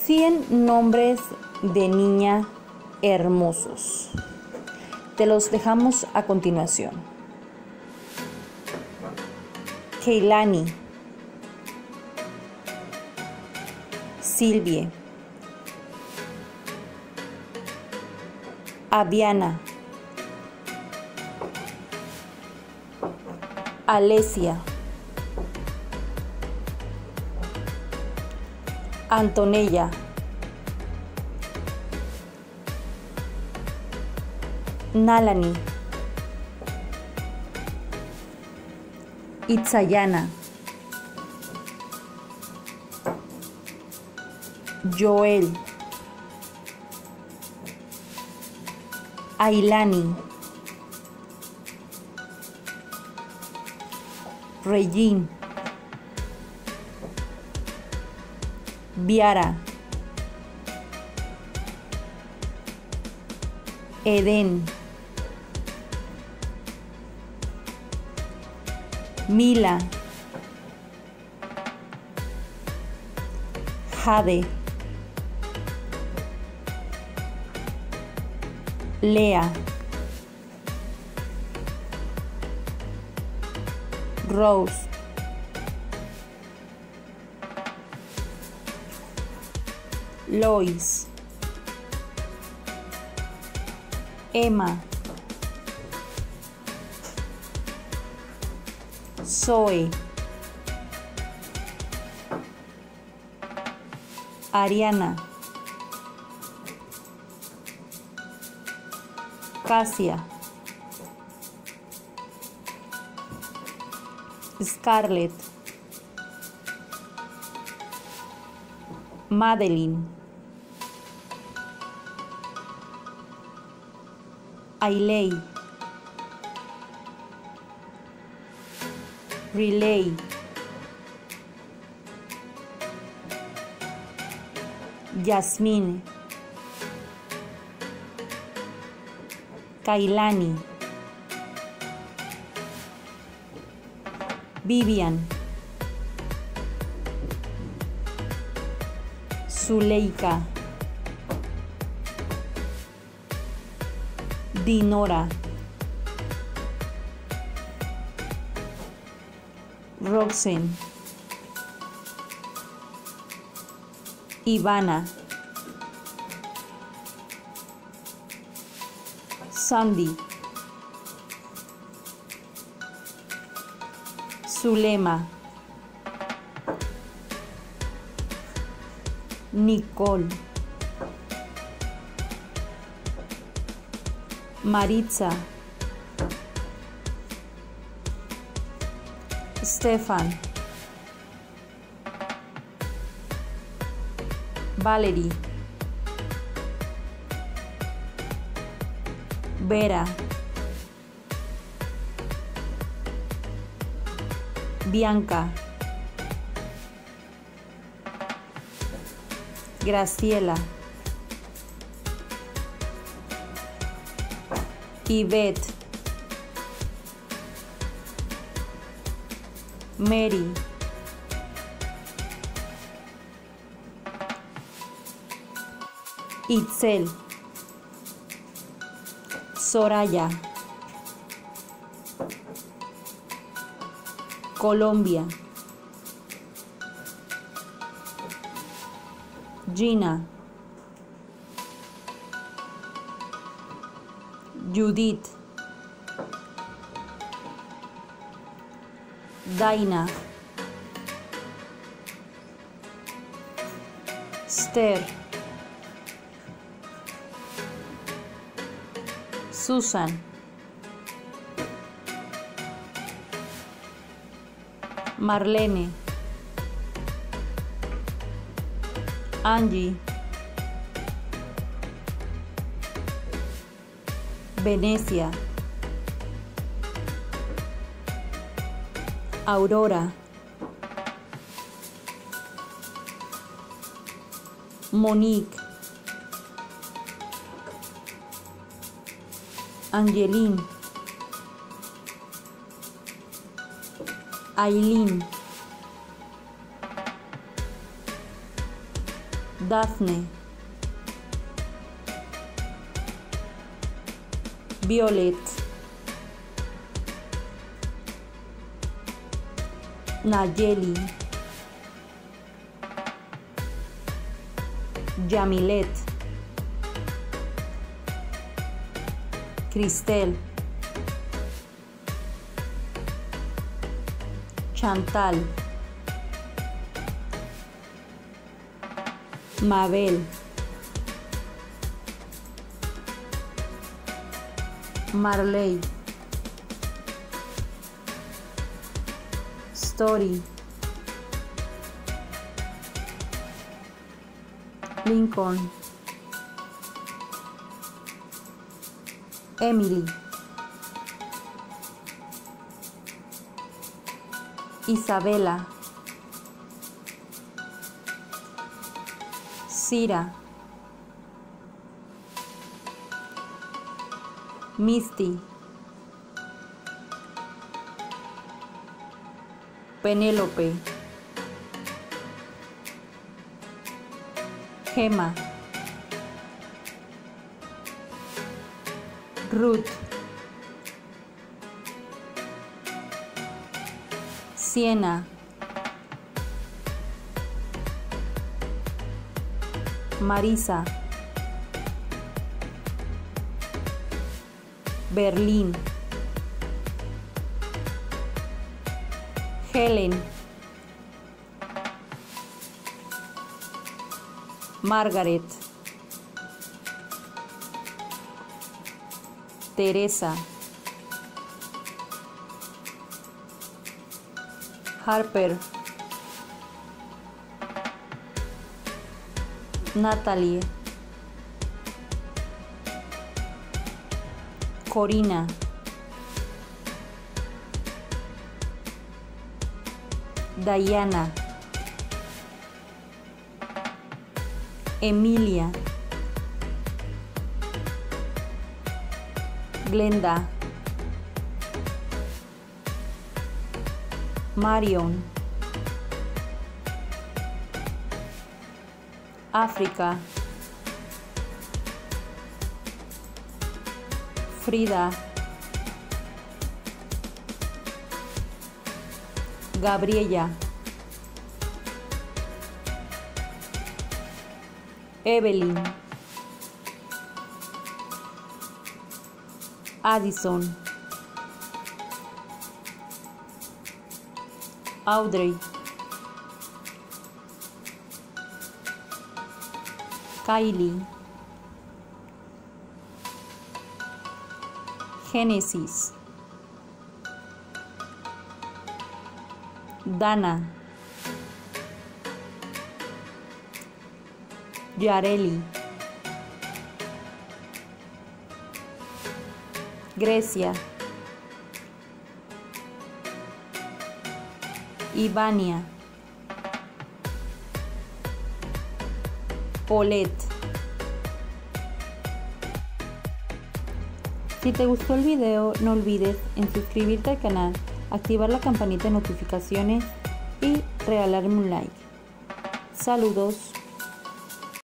100 nombres de niña hermosos. Te los dejamos a continuación. Keilani, Silvie, Aviana, Alesia, Antonella, Nalani, Itzayana, Joel, Ailani, Regine, Viara, Eden, Mila, Jade, Lea, Rose, Lois, Emma, Zoe, Ariana, Casia, Scarlett, Madeline, Ailey, Relay, Yasmine, Kailani, Vivian, Zuleika, Dinora, Roxanne, Ivana, Sandy, Zulema, Nicole, Maritza, Stefan, Valerie, Vera, Bianca, Graciela, Yvette, Mary, Itzel, Soraya, Colombia, Gina, Judith, Daina, Esther, Susan, Marlene, Angie, Venecia, Aurora, Monique, Angeline, Aileen, Dafne, Violet, Nayeli, Yamilet, Cristel, Chantal, Mabel, Marley, Story, Lincoln, Emily, Isabela, Cira, Misty, Penélope, Gema, Ruth, Siena, Marisa, Berlín, Helen, Margaret, Teresa, Harper, Natalie, Corina, Diana, Emilia, Glenda, Marion, África, Frida, Gabriela, Evelyn, Addison, Audrey, Kylie, Génesis, Dana, Yareli, Grecia, Ivania, Paulette. Si te gustó el video, no olvides en suscribirte al canal, activar la campanita de notificaciones y regalarme un like. Saludos.